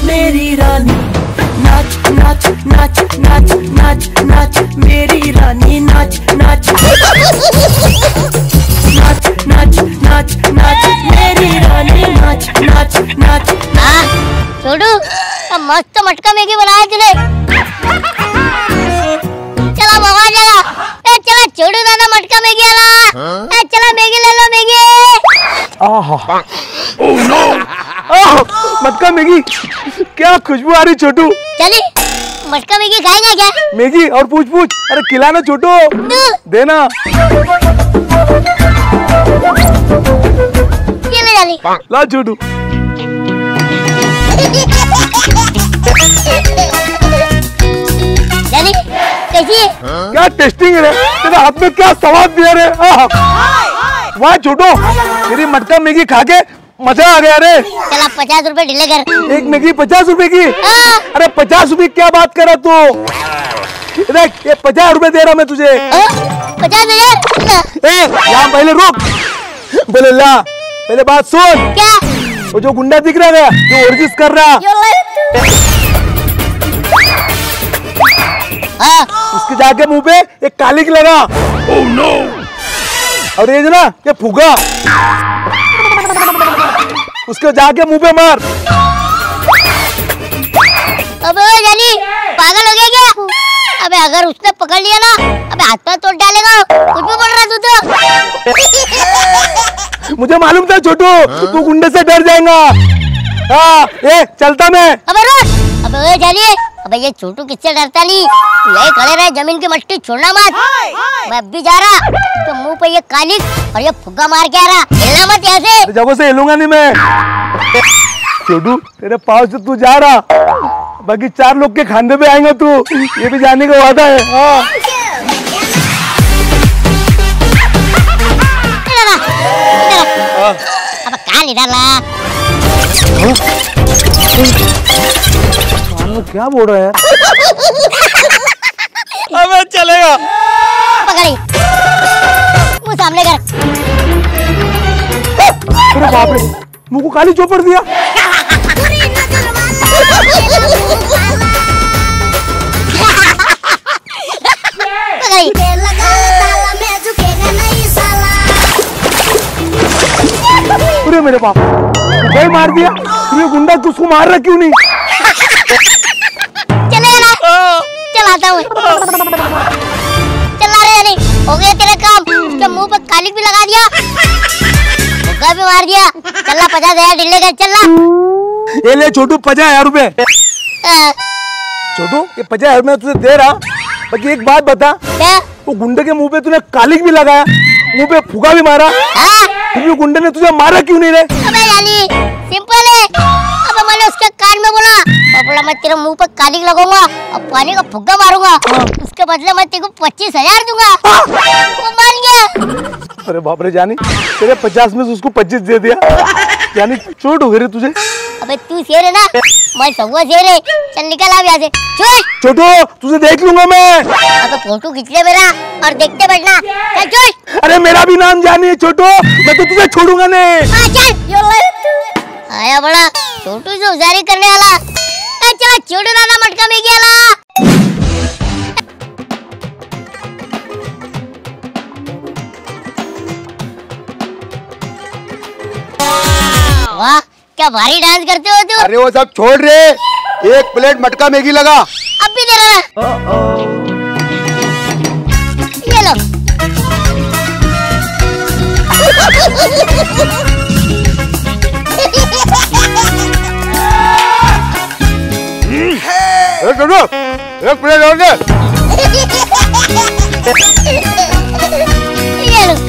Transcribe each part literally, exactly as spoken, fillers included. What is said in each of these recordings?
मेरी रानी, नाच नाच नाच नाच नाच नाच मेरी रानी, नाच नाच नाच नाच नाच नाच मेरी रानी, नाच नाच नाच। हाँ छोटू, मस्त मटका मैगी बनाया तूने। चला मवा जाएगा। ए चला छोटू दादा मटका मैगी आला। ए चला मैगी ले लो मैगी। आहा, ओह नो, आह मटका मैगी, क्या खुशबू आ रही छोटू। चली मटका मैगी खाएगा क्या? मैगी और पूछ पूछ, अरे खिलाना छोटू, देना। ये ले जाली। ला छोटू। जाली कैसी है? क्या टेस्टिंग है, तेरे हाथ में क्या स्वाद दिया रे। वाह छोटू, तेरी मटका मैगी खा के मजा आ गया रे। चला पचास रुपए ढीले कर। एक मैगी पचास रुपए की? अरे पचास रुपए क्या बात कर रहा तू? देख ये पचास रुपए दे रहा मैं तुझे। पचास हजार? यहाँ पहले रुक, बोले ला, पहले बात सुन। क्या? वो जो गुंडा दिख रहा है, जो वर्जिश कर रहा, हाँ। उसके जाके मुंह पे एक कालिक लगा। oh, no. और ये जो ना ये फुगा, उसको जाके मुंह पे मार। अबे जानी पागल हो गया क्या? अबे अगर उसने पकड़ लिया ना, अबे हाथ पर तोड़ डालेगा। कुछ भी बोल रहा तू तो। मुझे मालूम था छोटू, तू गुंडे से डर जाएगा। हाँ, ए चलता मैं। अबे रुक, अबे ओए जानी, अबे ये छोटू किससे डरता नहीं? तू यही खड़े रहे, जमीन की मट्टी छोड़ना मत। मैं अब भी जा रहा, तो मुंह पे ये कालिक और ये फुग्गा मार के आ रहा। हिलना मत यहाँ से। जगह से हिलूंगा नहीं मैं। छोटू तेरे पाँव से तू जा रहा, बाकी चार लोग के खांधे पे आएगा तू, ये भी जाने का वादा है। हाँ। अब कहाँ ले डाला? क्या बोल रहा है? अबे चलेगा। पकड़ी, मुँह सामने कर। अरे बाप रे, मुँह को काली चौपड़ दिया। पकड़ी। अरे मेरे बाप, भाई मार दिया। तूने गुंडा तू उसको मार रहा क्यों नहीं? चलेगा ना? चलाता हूँ। चला रहे नहीं, हो गया तेरा काम। उसके मुंह पे कालिक भी लगा दिया, भुग्गा भी मार दिया। चला पचास हजार ढीले कर, चला। ये ले छोटू पचास हजार रुपए। छोटू ये पचास हजार मैं तुझे दे रहा, बाकी एक बात बता। क्या? वो गुंडे के मुंह पे तूने कालिक भी लगाया, मुंह पे फुगा भी मारा, फिर भी गुंडे ने तुझे मारा क्यों नहीं रे? अबे यानी सिंपल है। अबे मैंने उसके कान में बोला, और बोला मैं तेरे मुंह पे कालिक लगाऊंगा और पानी का फुग्गा मारूंगा, उसके बदले मैं तेरे को पच्चीस हजार दूंगा। वो मान गया। अरे बाप रे जानी, तेरे पचास में से उसको पच्चीस दे दिया। जानी चोट हो गई तुझे। अबे तू शेर है ना, मैं सहुआ शेर है। चल निकल आ यहाँ से। चल छोटू तुझे देख लूंगा मैं। अबे फोटो खींच ले मेरा और देखते बैठना। चल चल। अरे मेरा भी नाम जानी है छोटू, मैं तो तुझे छोड़ूंगा नहीं। हाँ चल। आया बड़ा छोटू से उजारी करने वाला। चला छोटू दादा मटका में गया ला। वाह क्या भारी डांस करते हो तुम। अरे वो सब छोड़ रे, एक प्लेट मटका मैगी लगा। अब भी दे रहा। ये लो। एक प्लेट और दे। ये लो।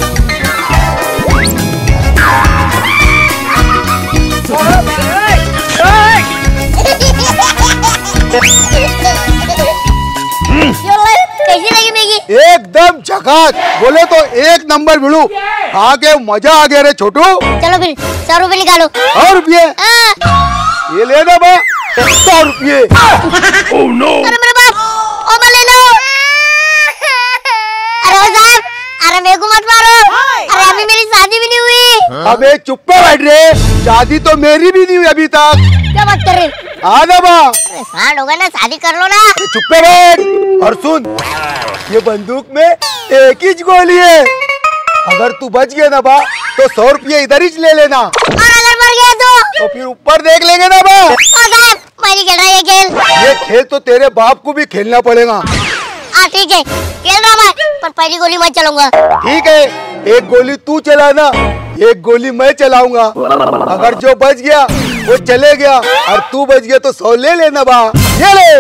कैसी लगी मैगी? एकदम झकास, बोले तो एक नंबर भिड़ू। खा के मजा आ गया रे छोटू। चलो फिर सौ रुपए निकालो। सौ रुपये? ये ले ना बा, सौ रुपये। Oh no. अरे मेरे बाप, ओ मैं ले लो। अरे साहब, अरे मेरे को मत मारो। अरे अभी मेरी शादी भी नहीं हुई। अबे चुप पे बैठ रहे, शादी तो मेरी भी नहीं हुई अभी तक। क्या बात कर रहे? हाँ ना बा, सांड होगा ना, शादी कर लो ना। चुप पे बैठ और सुन, ये बंदूक में एक ही गोली है, अगर तू बच गया ना बा तो सौ रुपये इधर ही ले लेना, और अगर मर गया तो तो फिर ऊपर देख लेंगे ना बा। मैं नहीं खेल रहा ये खेल। ये खेल तो तेरे बाप को भी खेलना पड़ेगा। हाँ ठीक है, खेल रहा मैं, पर पहली गोली मैं चलाऊंगा। ठीक है, एक गोली तू चलाना, एक गोली मैं चलाऊंगा, अगर जो बच गया वो चले गया और तू बच गया तो सौ ले लेना बा। ये ले।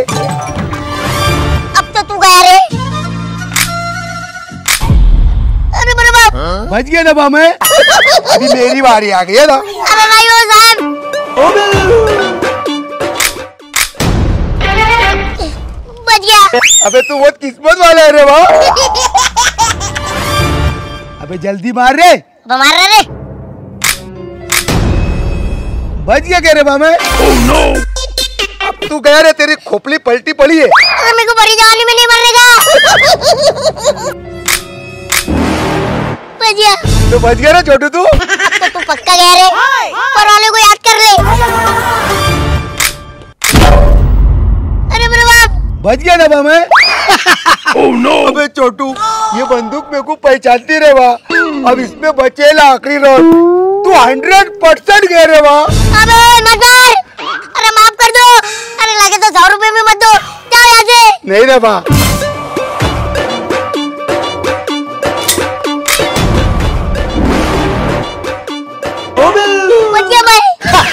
अब तो तू गया रे। अरे मेरे बाप, बच गया ना बा मैं, अभी मेरी बारी आ गई है ना। अरे नहीं हो साहब, बच गया। अबे तू बहुत किस्मत वाला है रे बा। अबे जल्दी मार रे। अब मार रहा रे। बच गया कह रे बा मैं। oh, no. अब तू गया रे, तेरी खोपड़ी पलटी पड़ी है। अरे मेरे को बड़ी जवानी में नहीं मरने का। बच गया। तो बच गया ना छोटू तू। तो तू पक्का गया रे, पर वाले को याद कर ले। अरे मेरे बाप, बच गया ना बा मैं। oh, no. अबे छोटू, ये बंदूक मेरे को पहचानती रे बा, अब इसमें बचेला आखिरी राउंड, तू हंड्रेड परसेंट गए रे बा। अबे मत मार, अरे माफ कर दो। अरे लगे तो सौ रुपए में मत दो, जाओ यहाँ से। नहीं रे बा। बच गया मैं।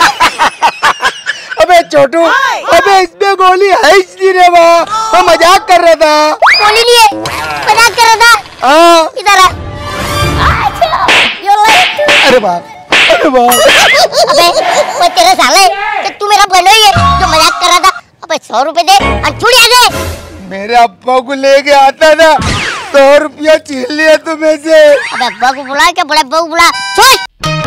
अबे छोटू, अबे इसमें गोली है ही नहीं रे बा, मैं मजाक कर रहा था। गोली नहीं है, मजाक कर रहा था। हाँ। इधर आ। अरे बा, अरे बा। अबे वो तेरे साले, कि तू मेरा बहनोई है जो मजाक कर रहा था। अबे सौ रुपए दे और छुड़ यहाँ से। मेरे अब्बा को लेके आता था, सौ रुपया छीन लिया तुम्हें से। अबे अब्बा को बुला, क्या बड़े अब्बा को बुला। छोड़।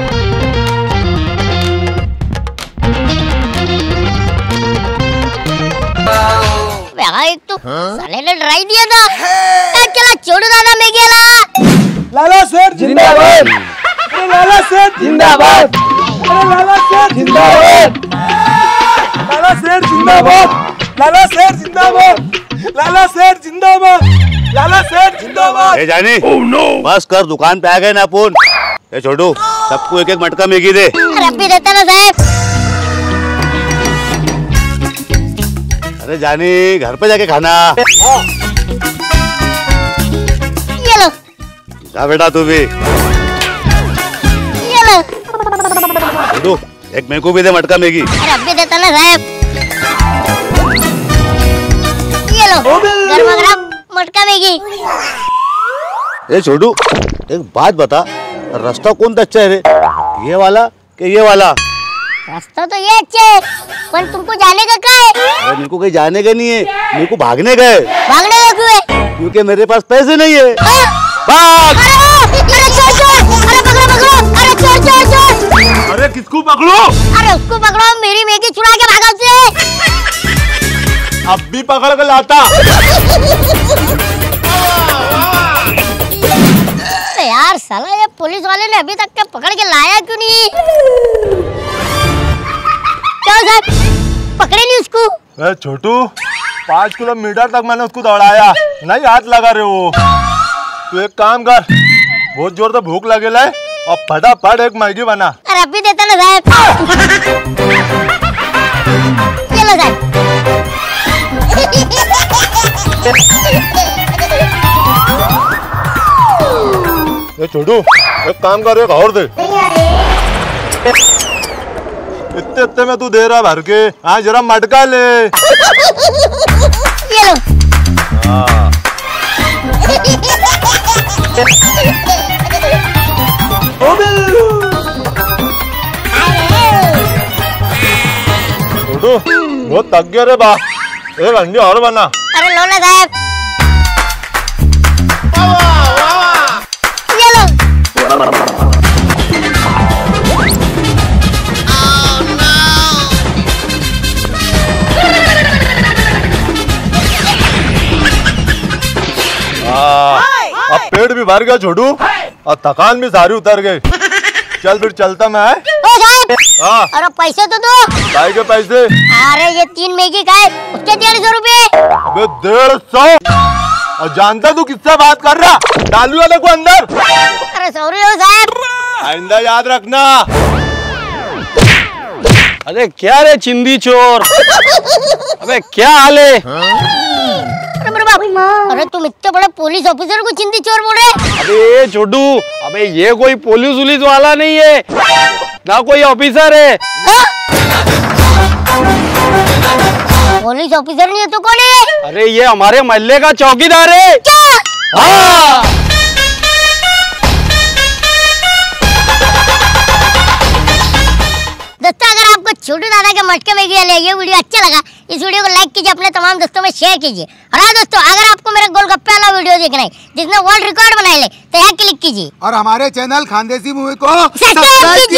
हाँ, एक तो साले ने डराई दिया था। चला छोड़ो दादा, मैं गेला। लाला सेठ जिंदाबाद, अरे लाला सेठ जिंदाबाद, अरे लाला सेठ जिंदाबाद, लाला सेठ जिंदाबाद, लाला सेठ जिंदाबाद, लाला सेठ जिंदाबाद, लाला सेठ जिंदाबाद। ए जानी, oh, no. बस कर, दुकान पे आ गए ना अपन। ए छोटू, सबको एक एक मटका मैगी दे। अरे अब भी देता ना साहब। अरे जानी, घर पे जाके खाना। ये लो। जा बेटा तू भी। ये लो। छोटू, एक मेरे को भी दे मटका मैगी। अरे अब भी देता ना साहब। ये लो, गरमा गरम मटका मैगी। ए छोटू, एक बात बता, रास्ता कौन सा अच्छा है रे, ये वाला कि ये वाला? रास्ता तो ये अच्छा है, पर तुमको जाने का क्या है? अरे मेरे को कहीं जाने का नहीं है, मेरे को भागने का है। भागने का क्यों है? क्योंकि मेरे पास पैसे नहीं है। हाँ? भाग! अरे अरे चोर चोर, अरे पकड़ो पकड़ो, अरे चोर चोर चोर। अरे किसको पकड़ो? अरे उसको पकड़ो, मेरी मैगी चुरा के भागा उससे। अब भी पकड़ कर लाता। यार साला, ये पुलिस वाले ने अभी तक के पकड़ के लाया क्यों नहीं? क्या साहब, पकड़े नहीं उसको? ए छोटू, पाँच किलोमीटर तक मैंने उसको दौड़ाया, नहीं हाथ लगा रहे हो। तू एक काम कर, बहुत जोर से भूख लगे है और फटाफट एक मैगी बना। अरे अभी देता ना साहब। चलो साहब। ये छोटू, एक काम कर, एक और दे। इतने इतने में तू दे रहा भर के, हाँ जरा मटका ले। ये लो। हाँ। छोटू, बहुत थक गया रे बा, एक अंडी और बना। अरे लो ना साहब। ये लो। अब पेट भी भर गया छोटू, और थकान भी सारी उतर गई। चल फिर चलता मैं। ओ साहब, हाँ अरे पैसे तो दो। भाई के पैसे? अरे ये तीन मैगी का है, उसके डेढ़ सौ रुपए। अबे डेढ़ सौ? और जानता तू किससे बात कर रहा? डालू वाले को अंदर। अरे सॉरी हो साहब, आइंदा याद रखना। अरे क्या रे चिंदी चोर, अबे क्या हाल है? अरे मेरे बाप, अरे तुम इतने बड़े पुलिस ऑफिसर को चिंदी चोर बोल रहे? अबे छोटू, अबे ये कोई पुलिस उलिस वाला नहीं है ना, कोई ऑफिसर है। पुलिस ऑफिसर नहीं है तो कौन है? अरे ये हमारे मोहल्ले का चौकीदार है। क्या? हाँ। दोस्तों, अगर आपको छोटू दादा के मटके में ये ये वीडियो अच्छा लगा, इस वीडियो को लाइक कीजिए, अपने तमाम दोस्तों में शेयर कीजिए। और हाँ दोस्तों, अगर आपको मेरा गोलगप्पे वाला वीडियो देखना है जिसने वर्ल्ड रिकॉर्ड बनाए ले, तो यहाँ क्लिक कीजिए और हमारे चैनल खानदेसी मूवी को सब्सक्राइब कीजिए।